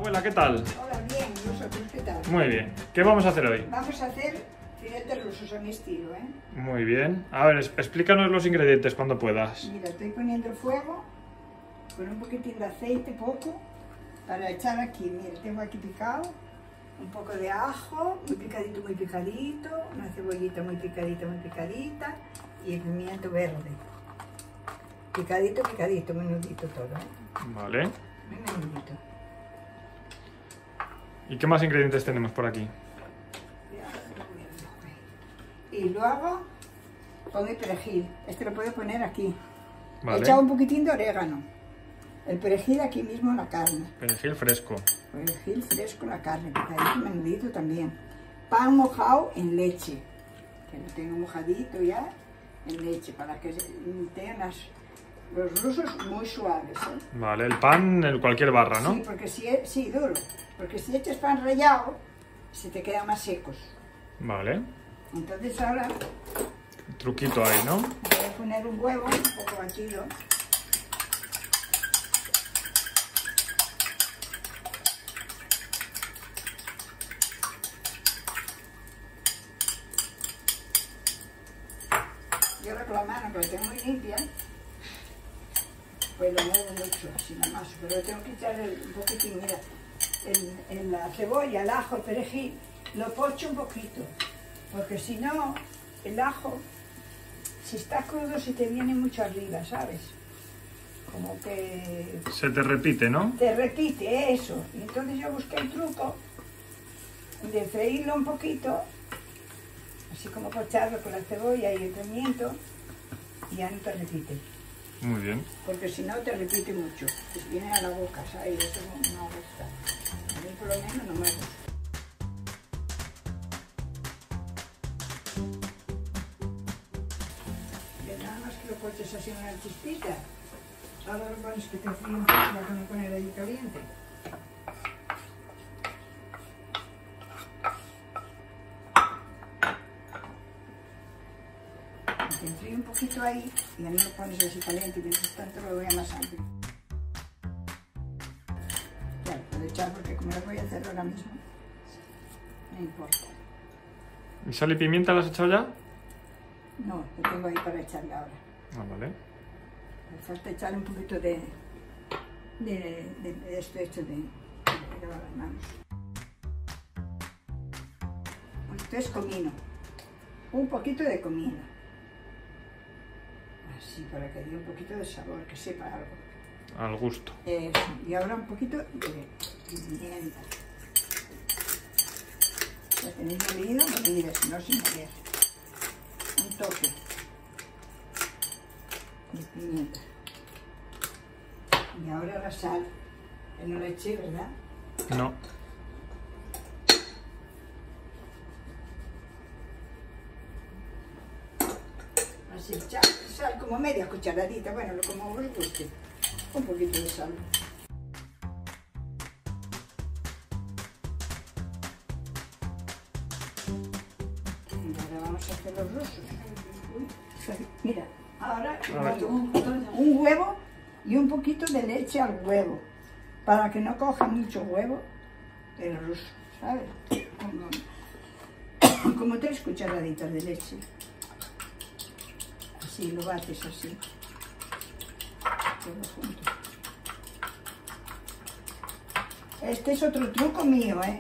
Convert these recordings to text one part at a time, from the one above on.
Abuela, ¿qué tal? Hola, bien, ¿vosotros qué tal? Muy bien. ¿Qué vamos a hacer hoy? Vamos a hacer filetes rusos a mi estilo, ¿eh? Muy bien. A ver, explícanos los ingredientes cuando puedas. Mira, estoy poniendo el fuego con un poquitín de aceite, poco, para echar aquí. Mira, tengo aquí picado un poco de ajo, muy picadito, una cebollita muy picadita y el pimiento verde. Picadito, menudito todo, ¿eh? Vale. Muy menudito. ¿Y qué más ingredientes tenemos por aquí? Y luego pongo el perejil. Este lo puedo poner aquí. Vale. He echado un poquitín de orégano. El perejil aquí mismo en la carne. Perejil fresco. Perejil fresco en la carne, picadito, menudito también. Pan mojado en leche. Que lo tengo mojadito ya en leche para que tengan los rusos muy suaves, ¿eh? Vale, el pan en cualquier barra, ¿no? Sí, porque sí, duro. Porque si echas pan rallado, se te quedan más secos. Vale. Entonces ahora Truquito ahí, ¿no? voy a poner un huevo un poco batido. Yo con la mano, que la tengo muy limpia, pues lo muevo mucho, así nada más. Pero tengo que echarle un poquitín, mira, en la cebolla, el ajo, el perejil, lo pocho un poquito. Porque si no, el ajo, si está crudo, se te viene mucho arriba, ¿sabes? Como que Se te repite, ¿no? te repite eso. Y entonces yo busqué el truco de freírlo un poquito, así como pocharlo con la cebolla y el pimiento, y ya no te repite. Muy bien. Porque si no te repite mucho, te viene a la boca, ¿sabes? Y eso no me gusta. A mí por lo menos no me gusta. Que nada más que lo poches así en una chispita. Ahora lo pones que te fríe un poco para no poner ahí caliente. Que te enfríe un poquito ahí y ya no lo pones así caliente y mientras tanto lo voy amasando. Ya, lo puedo echar porque como lo voy a hacer ahora mismo, no importa. ¿Y sal y pimienta las has echado ya? No, lo tengo ahí para echarle ahora. Ah, vale. Me falta echarle un poquito de esto hecho de lavar las manos. Esto es comino. Un poquito de comino. Así, para que dé un poquito de sabor, que sepa algo. Al gusto. Eso. Y ahora un poquito de pimienta. Ya tenéis molido, molida, si no sin moler. Un toque de pimienta. Y ahora la sal, que no la eché, ¿verdad? No. Así, sal como media cucharadita, bueno, lo como os guste. Un poquito de sal. Y ahora vamos a hacer los rusos. Mira, ahora un huevo y un poquito de leche al huevo, para que no coja mucho huevo el ruso, ¿sabes? Como 3 cucharaditas de leche. Así, lo bates así. Todo junto. Este es otro truco mío, ¿eh?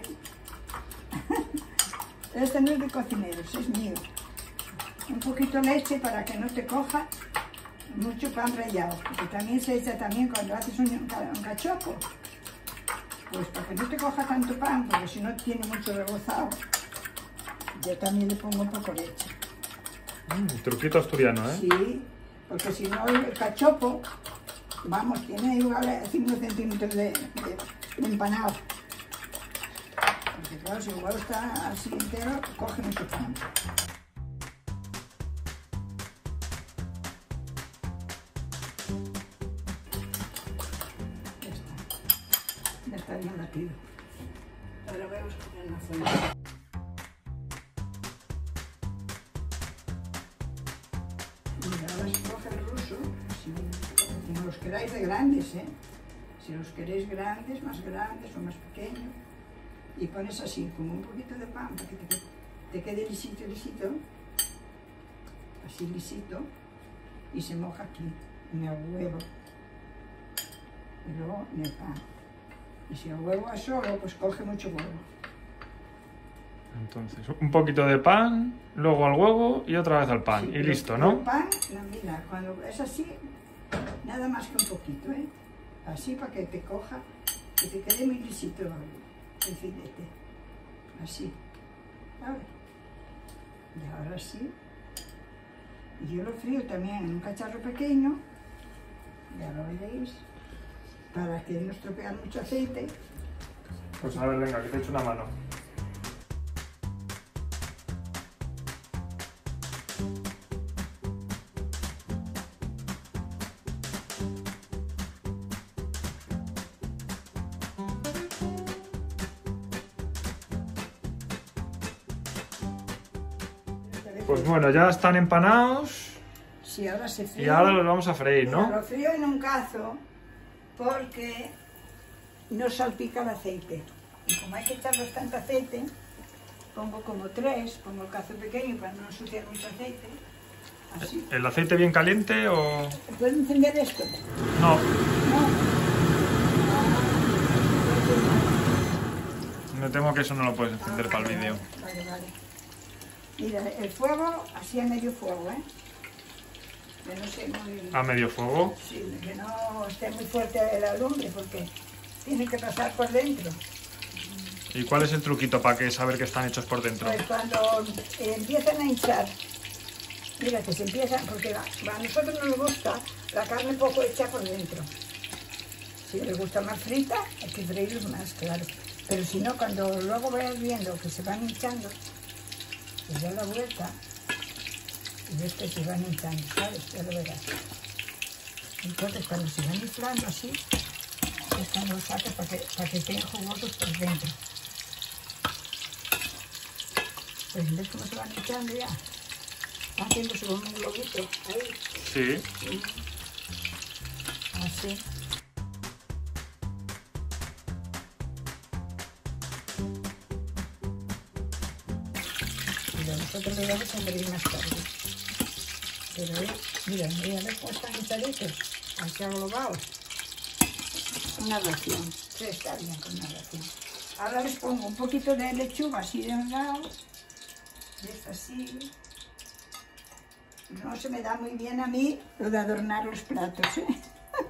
Este no es de cocineros, es mío. Un poquito de leche para que no te coja mucho pan rallado. Porque también se echa también cuando haces un cachopo. Pues para que no te coja tanto pan, porque si no tiene mucho rebozado. Yo también le pongo un poco de leche. Truquito asturiano, ¿eh? Sí, porque si no el cachopo, vamos, tiene igual 5 centímetros de empanado. Porque claro, si el huevo está así entero, coge mucho pan. Ya está bien batido. Ahora vamos a poner la fuente. Mira, ahora se coge el ruso, como los queráis de grandes, ¿eh? Si los queréis grandes, más grandes o más pequeños. Y pones así, como un poquito de pan, para que te quede lisito, lisito. Así lisito. Y se moja aquí, en el huevo. Y luego en el pan. Y si el huevo es solo, pues coge mucho huevo. Entonces, un poquito de pan, luego al huevo y otra vez al pan. Sí, y listo, el ¿no? pan, no, mira, cuando es así, nada más que un poquito, ¿eh? Así para que te coja, que te quede muy lisito el filete. Así, ¿sabes? Y ahora sí. Y yo lo frío también en un cacharro pequeño, ya lo veréis, para que no estropear mucho aceite. Pues a ver, venga, que te echo una mano. Pues bueno, ya están empanados Sí, ahora se fríe. y ahora los vamos a freír, Mira, ¿no? lo frío en un cazo porque no salpica el aceite. Y como hay que echar bastante aceite, pongo como 3, pongo el cazo pequeño para no ensuciar mucho aceite. Así. ¿El aceite bien caliente o...? ¿Puedo encender esto? No, No. me temo que eso no lo puedes encender para el vídeo. Vale, vale. Mira, el fuego, así a medio fuego, ¿eh? Que no sé muy... A medio fuego. Sí, que no esté muy fuerte la lumbre porque tiene que pasar por dentro. ¿Y cuál es el truquito para que saber que están hechos por dentro? Pues cuando empiezan a hinchar, mira que se empiezan, porque a nosotros no nos gusta la carne poco hecha por dentro. Si les gusta más frita, hay que freírlos más, claro. Pero si no, cuando luego vayas viendo que se van hinchando, pues da la vuelta y ves que se van hinchando, ¿sabes? Ya lo verás. Entonces cuando se van inflando así, es cuando los sacas para que estén jugosos por dentro. Pues ves cómo se van hinchando ya. Van haciéndose como un globito, ahí. Sí. Así. Y nosotros le vamos a freír más tarde. Pero mira, ves cómo están hinchaditos, así aglobados. Una ración, sí, está bien con una ración. Ahora les pongo un poquito de lechuga así de un lado, y es así. No se me da muy bien a mí lo de adornar los platos, ¿eh?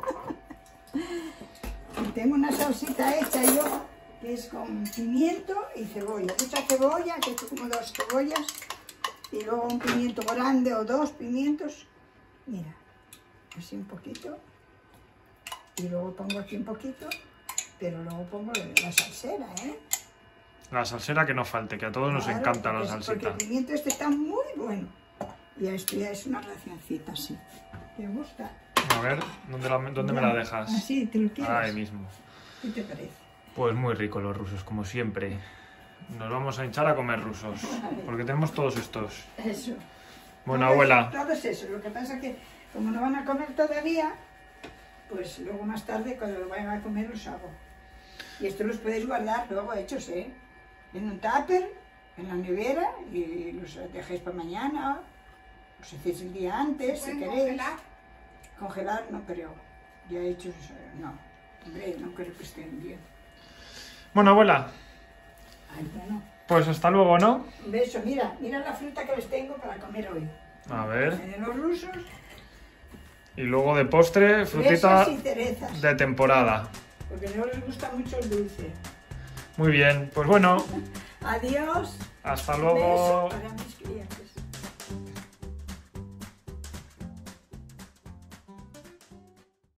Y tengo una salsita hecha yo, que es con pimiento y cebolla. Mucha cebolla, que he hecho como 2 cebollas, y luego un pimiento grande o 2 pimientos. Mira, así un poquito. Y luego pongo aquí un poquito, pero luego pongo la salsera, ¿eh? La salsera que no falte, que a todos nos Claro, encanta la porque salsita. el pimiento este está muy bueno. Y esto ya es una racioncita así. ¿Te gusta? A ver, ¿dónde me la dejas? Así, ¿te lo quieres? Ahí mismo. ¿Qué te parece? Pues muy rico los rusos, como siempre. Nos vamos a hinchar a comer rusos, porque tenemos todos estos. Eso. Bueno, Todos- abuela. Todos eso. Lo que pasa es que como no van a comer todavía, pues luego más tarde cuando lo vayan a comer los hago. Y esto los podéis guardar luego hechos, ¿eh? En un tupper, en la nevera, y los dejáis para mañana. Los hacéis el día antes, si queréis. Congelar? Congelar no creo. Ya hechos, no. Hombre, no creo que estén bien. Bueno, abuela, Ay, bueno. pues hasta luego, ¿no? Un beso. Mira la fruta que les tengo para comer hoy. A ver. Tienen los rusos, Y luego de postre, frutita fresas y cerezas. de temporada. Porque no les gusta mucho el dulce. Muy bien, pues bueno, Adiós. hasta Un luego. beso para mis crías.